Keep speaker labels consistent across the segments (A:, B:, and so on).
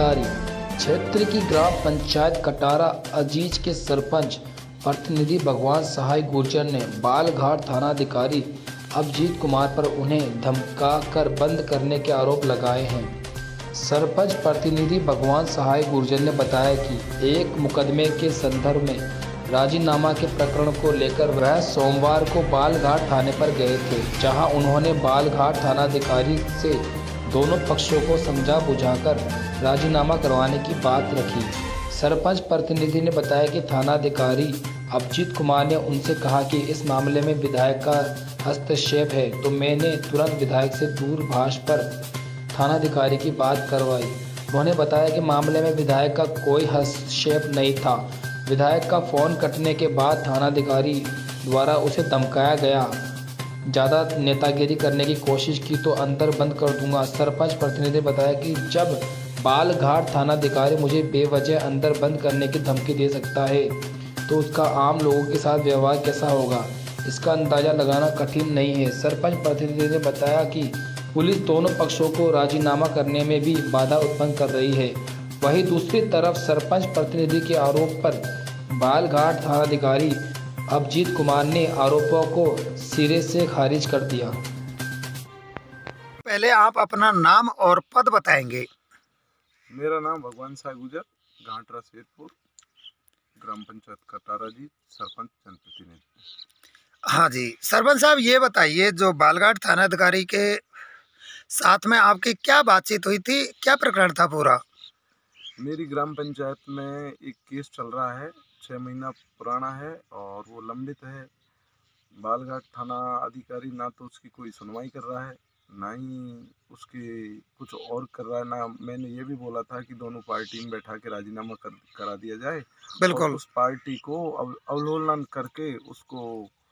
A: थानाधिकारी क्षेत्र की ग्राम पंचायत कटारा अजीज के सरपंच प्रतिनिधि भगवान सहाय गुर्जर ने बालघाट थानाधिकारी अभिजीत कुमार पर उन्हें धमकाकर बंद करने के आरोप लगाए हैं। सरपंच प्रतिनिधि भगवान सहाय गुर्जर ने बताया कि एक मुकदमे के संदर्भ में राजीनामा के प्रकरण को लेकर वह सोमवार को बालघाट थाने पर गए थे, जहां उन्होंने बालघाट थानाधिकारी से दोनों पक्षों को समझा बुझाकर राजीनामा करवाने की बात रखी। सरपंच प्रतिनिधि ने बताया कि थानाधिकारी अभिजीत कुमार ने उनसे कहा कि इस मामले में विधायक का हस्तक्षेप है, तो मैंने तुरंत विधायक से दूरभाष पर थानाधिकारी की बात करवाई। उन्होंने बताया कि मामले में विधायक का कोई हस्तक्षेप नहीं था। विधायक का फ़ोन कटने के बाद थानाधिकारी द्वारा उसे धमकाया गया, ज़्यादा नेतागिरी करने की कोशिश की तो अंदर बंद कर दूंगा। सरपंच प्रतिनिधि ने बताया कि जब बालघाट थानाधिकारी मुझे बेवजह अंदर बंद करने की धमकी दे सकता है, तो उसका आम लोगों के साथ व्यवहार कैसा होगा, इसका अंदाज़ा लगाना कठिन नहीं है। सरपंच प्रतिनिधि ने बताया कि पुलिस दोनों पक्षों को राजीनामा करने में भी बाधा उत्पन्न कर रही है। वहीं दूसरी तरफ सरपंच प्रतिनिधि के आरोप पर बालघाट थानाधिकारी अभिजीत कुमार ने आरोपों को सिरे से खारिज कर दिया।
B: पहले आप अपना नाम और पद बताएंगे।
C: मेरा नाम भगवान साय गुर्जर, घाटरा सेतपुर, ग्राम पंचायत कटारा जी, सरपंच जनप्रतिनिधि।
B: हाँ जी, सरपंच साहब ये बताइए, जो बालघाट थानाधिकारी के साथ में आपकी क्या बातचीत हुई थी, क्या प्रकरण था पूरा?
C: मेरी ग्राम पंचायत में एक केस चल रहा है, 6 महीना पुराना है और वो लंबित है। बालघाट थाना अधिकारी ना तो उसकी कोई सुनवाई कर रहा है, ना ही उसके कुछ और कर रहा है। ना मैंने ये भी बोला था कि दोनों पार्टी में बैठा के राजीनामा करा दिया जाए।
B: बिल्कुल।
C: उस पार्टी को अवहेलना करके उसको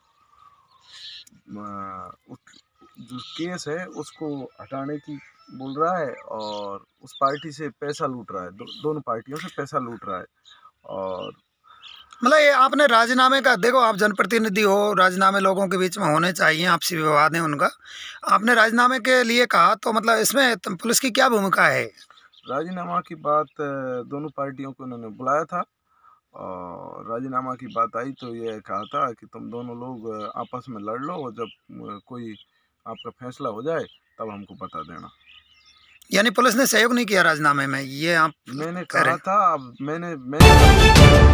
C: जो केस है उसको हटाने की बोल रहा है और उस पार्टी से पैसा लूट रहा है, दोनों पार्टियों से पैसा लूट रहा है। और
B: मतलब ये आपने राजीनामे का, देखो आप जनप्रतिनिधि हो, राजीनामे लोगों के बीच में होने चाहिए, आपसी विवाद है उनका, आपने राजीनामे के लिए कहा, तो मतलब इसमें पुलिस की क्या भूमिका है?
C: राजीनामा की बात दोनों पार्टियों को उन्होंने बुलाया था और राजीनामा की बात आई तो ये कहा था कि तुम दोनों लोग आपस में लड़ लो और जब कोई आपका फैसला हो जाए तब हमको बता देना।
B: यानी पुलिस ने सहयोग नहीं किया राजीनामे में, ये आप
C: मैंने
B: कह रहे
C: कहा
B: हैं?
C: था, मैंने